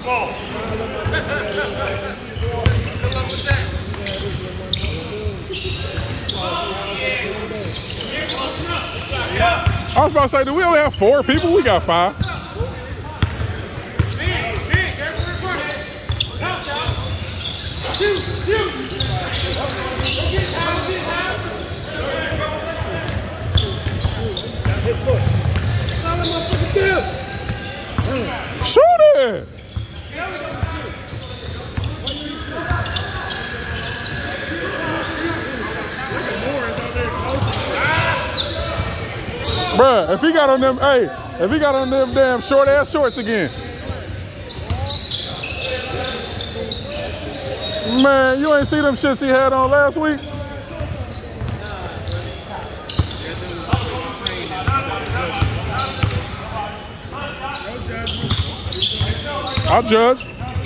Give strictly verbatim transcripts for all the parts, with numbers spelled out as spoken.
I was about to say, do we only have four people? We got five. Shoot it! Bruh, if he got on them, hey, if he got on them damn short ass shorts again. Man, you ain't see them shits he had on last week? I'll judge.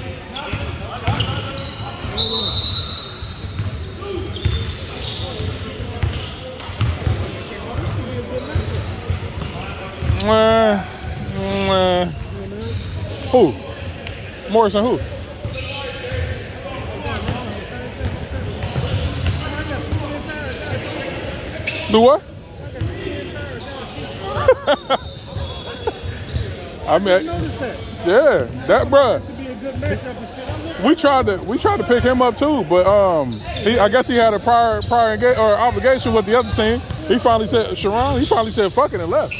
Uh, uh, who? Morrison who? Do what? I mean, yeah, that bruh. We tried to we tried to pick him up too, but um, he I guess he had a prior prior engage, or obligation with the other team. He finally said, Sharon, he finally said fuck it and left.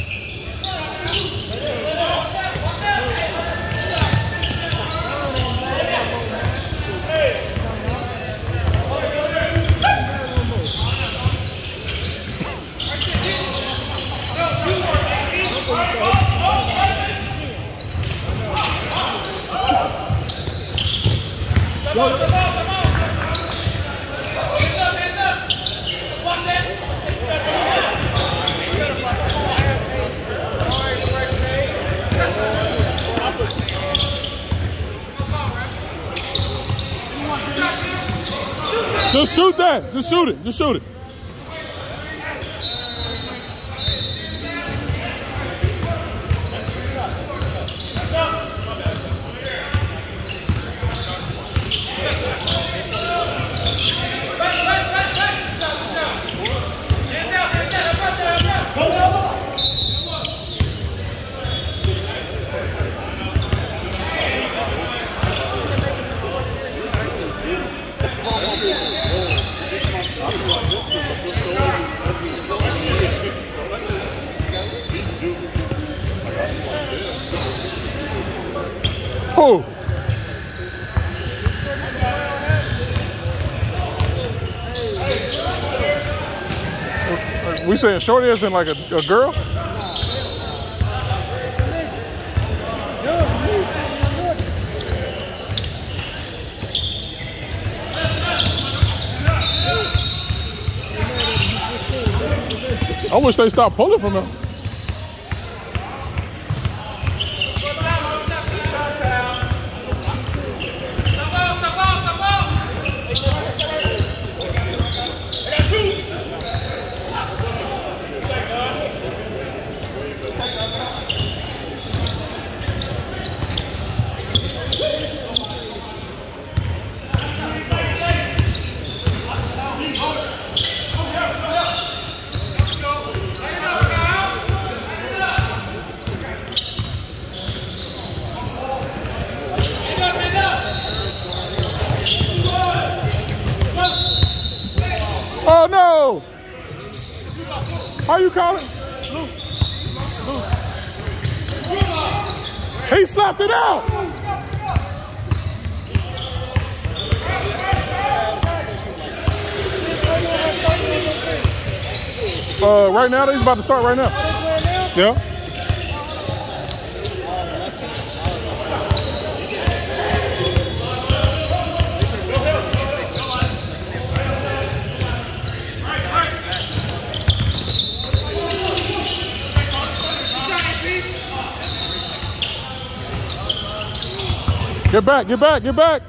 Just shoot that. Just shoot it. Just shoot it. Who? We saying shorty isn't like a, a girl? I wish they stopped pulling from him. Oh no! How you calling? He slapped it out! Uh, right now, he's about to start right now. Yeah. Get back, get back, get back.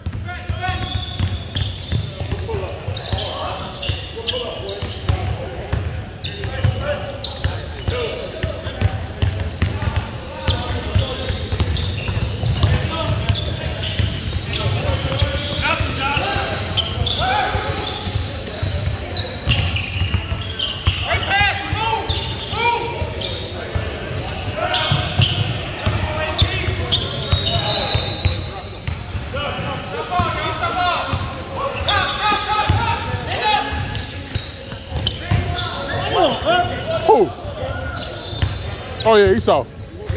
Who? Oh, yeah, he's soft.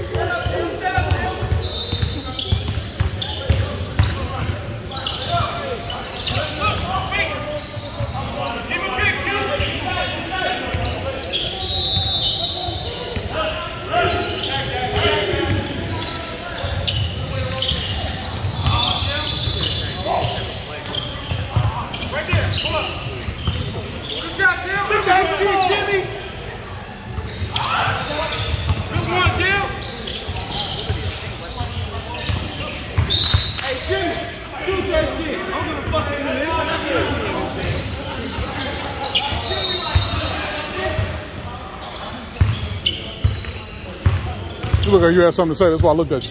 You look like you had something to say. That's why I looked at you.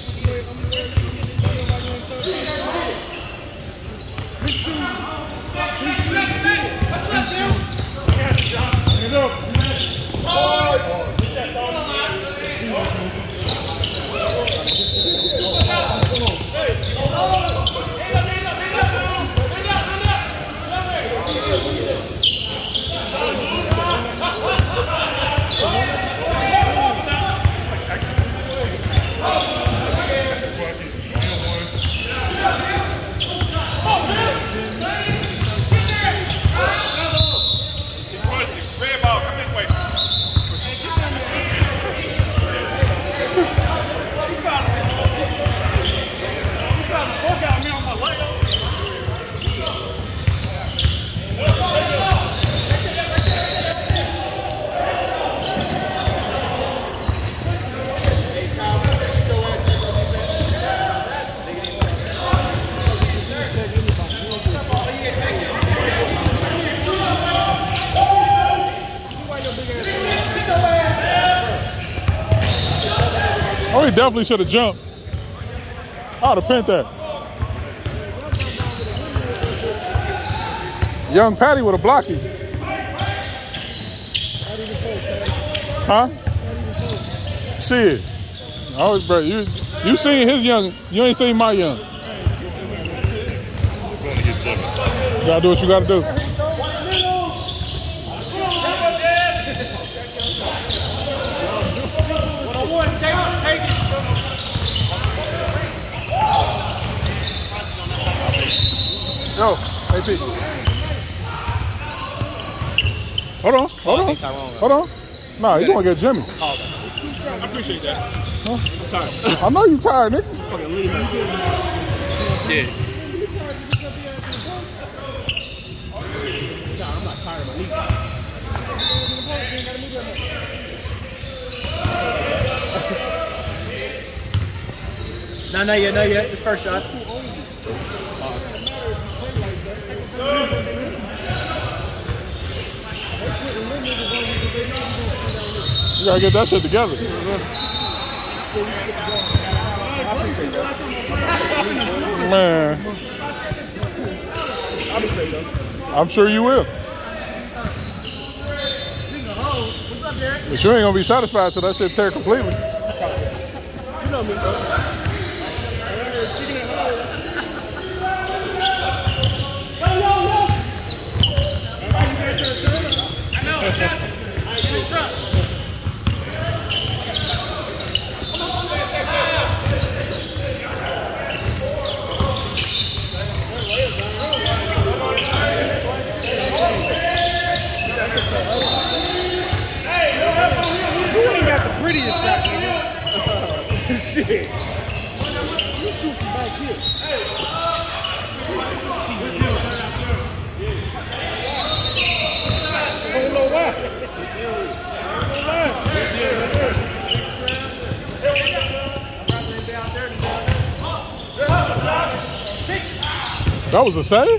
Oh, he definitely should have jumped. I would have pinned that. Young Patty would have blocked him. Huh? Shit. Always, bro. You you seen his young. You ain't seen my young. You gotta do what you gotta do. Yo, A P. Hold on, hold on, hold on. Nah, you gonna get Jimmy. I appreciate that. Huh? I'm tired. I know you tired, nigga. Fucking leave me. Yeah. Nah, I'm not tired of my knee. Nah, not yet, not yet. It's first shot. You gotta get that shit together. Man. I'm sure you will. But you ain't gonna be satisfied till that shit tear completely. You know me, bro. Prettiest shot, nigga. Shit. You shoot from back here. Don't know why. That was a save?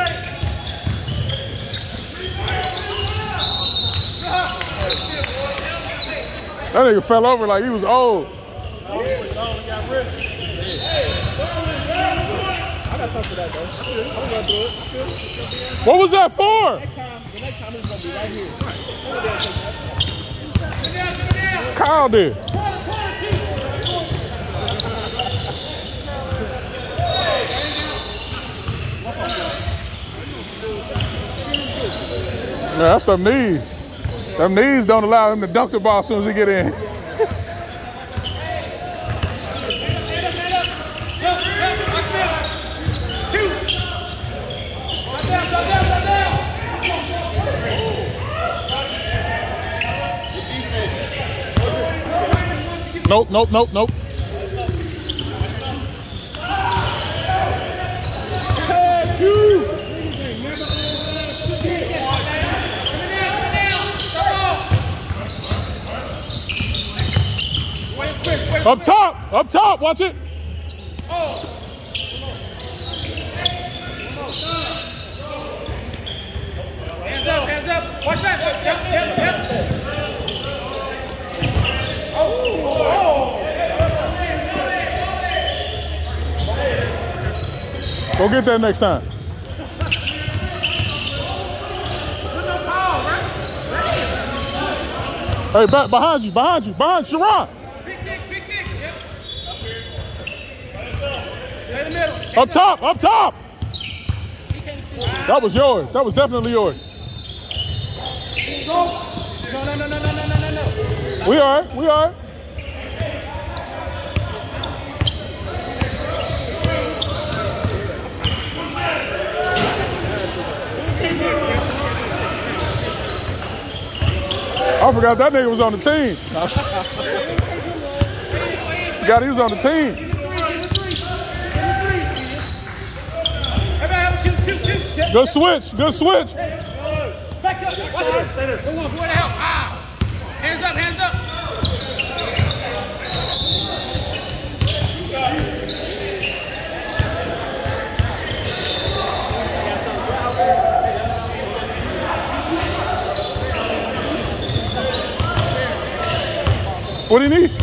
That nigga fell over like he was old. What was that for? Kyle did. Yeah, that's them knees. Them knees don't allow him to dunk the ball as soon as he get in. Nope, nope, nope, nope. Up top, up top, watch it. Hands up, hands up. Watch that. Yep, yep, yep. Go get that next time. Hey, back behind you, behind you, behind Sharon. Big kick, big kick. Yep. In the middle. Up top, up top. That was yours. That was definitely yours. No, no, no, no, no, no, no, no. We all right, we all right. I forgot that nigga was on the team. Forgot he was on the team. Good switch, good switch. Back up. Watch it. Who wants to help? Ah. Hands up, hands up. What do you need?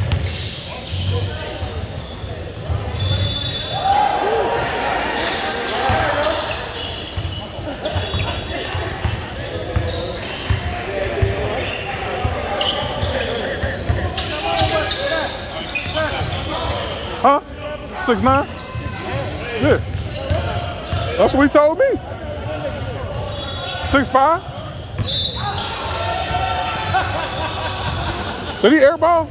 Huh? Six nine? Yeah. That's what he told me. Six five? Did he airball?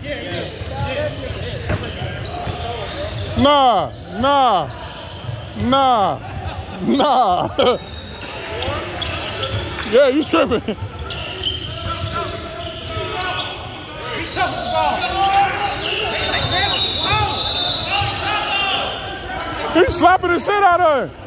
Nah, nah, nah, nah. Yeah, you tripping. He's slapping the shit out of him.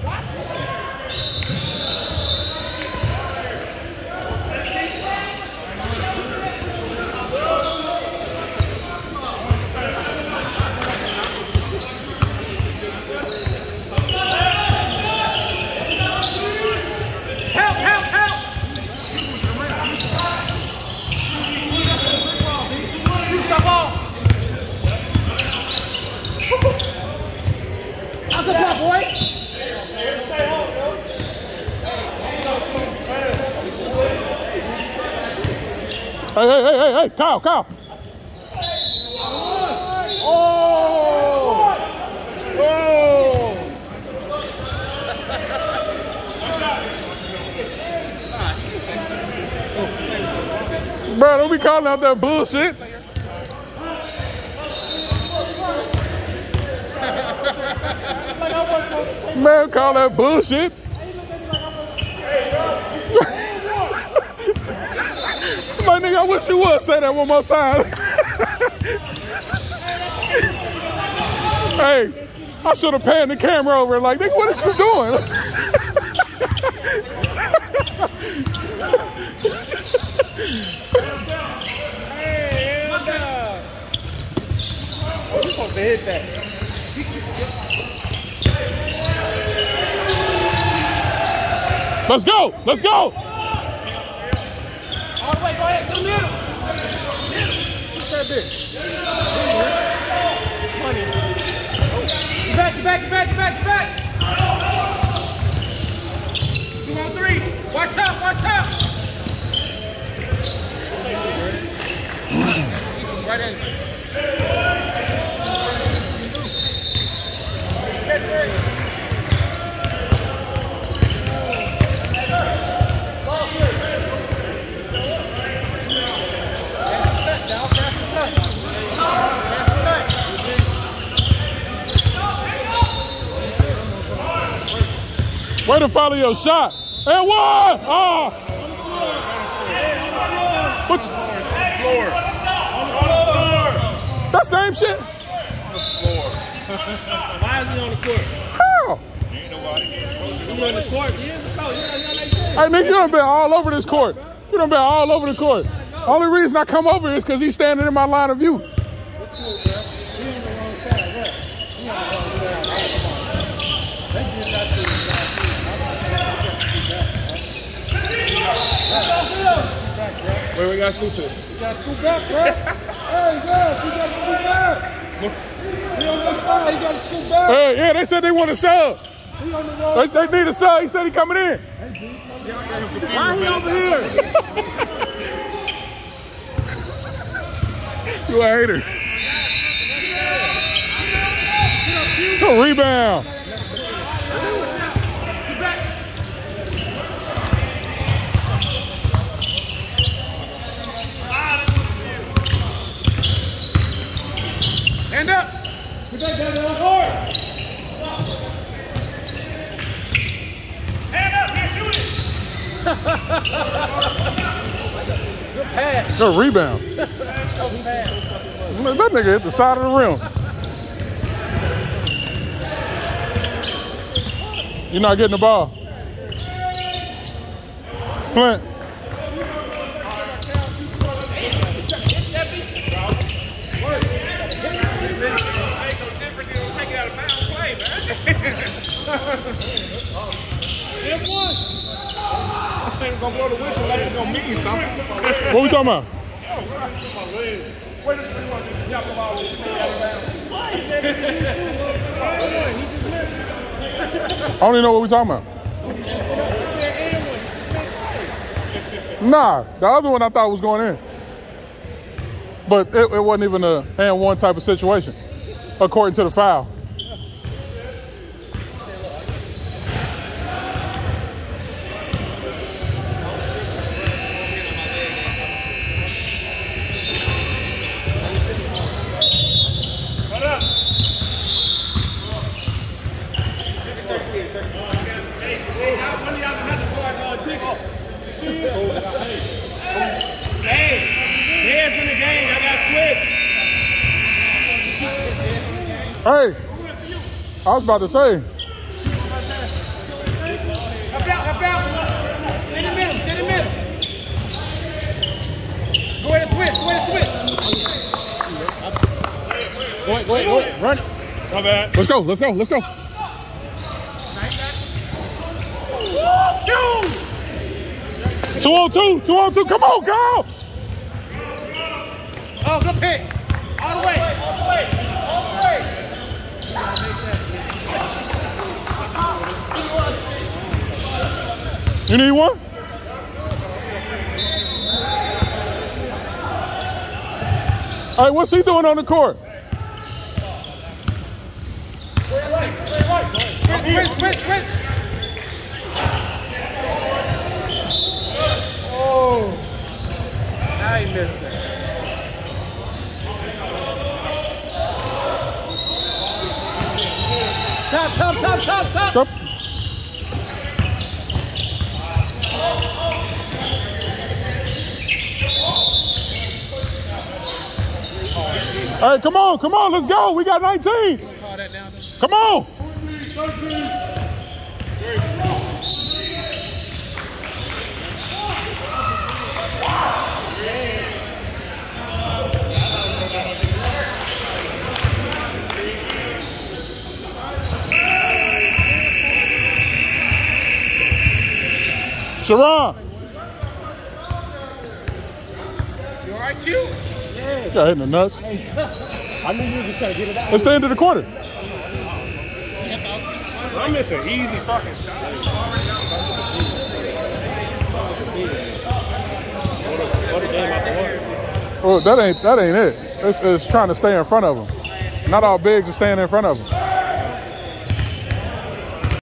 Hey, hey, hey, hey, hey, Kyle, Kyle. Oh! Oh! Bro, don't be calling out that bullshit. Man, call that bullshit. My nigga, I wish you would say that one more time. Hey, I should have panned the camera over like, nigga, what is you doing? Hey, hell no. Oh, you supposed to hit that. Let's go, let's go. All the way, go ahead, to the middle. What's that bitch? Money. Get back, get back, get back, get back, get back. Two on three. Watch out, watch out. Right in. Way to follow your shot. And what? Oh. What's Floor. that same shit? Floor. Why is he on the court? How? Ain't nobody. He on the court. He is the coach. Hey, nigga, you done been all over this court. You done been all over the court. Only reason I come over is because he's standing in my line of view. Where we got to scoot to? You got to scoot back, bro. Hey, yeah, you got to scoot back. He on the side, he got to scoot back. Hey, yeah, they said they want a sub. He on the road. They, they need a sub. He said he coming in. Why he over here? You a hater. Good rebound. Hand up. Put that down on the court. Hand up. Can't shoot it. Good pass. Good rebound. Good pass. That nigga hit the side of the rim. You're not getting the ball. Flint. Gonna blow the whistle like it's gonna mean something. What we talking about? I don't even know what we talking about. Nah, the other one I thought was going in. But it, it wasn't even a hand one type of situation, according to the foul. Hey, I was about to say. Help out, help out. In the middle, in the middle. Go ahead and switch, go ahead and switch. Go ahead, go ahead, go ahead. Run it. My bad. Let's go, let's go, let's go. Two on two, two on two. Come on, girl. Oh, good pick. All the way. All the way. All the way. You need one? Hey, what's he doing on the court? Switch, switch, switch. Oh. Now he missed it. Top, top, top, top, top. Stop. Hey, come on, come on, let's go. We got nineteen. Come on. Sharon. You all right, Q? Yeah. Got hit in the nuts. I knew you were just trying to get it out. It's the end of the quarter. I'm missing easy fucking shot. Well, that ain't that ain't it. It's, it's trying to stay in front of them. Not all bigs are staying in front of them.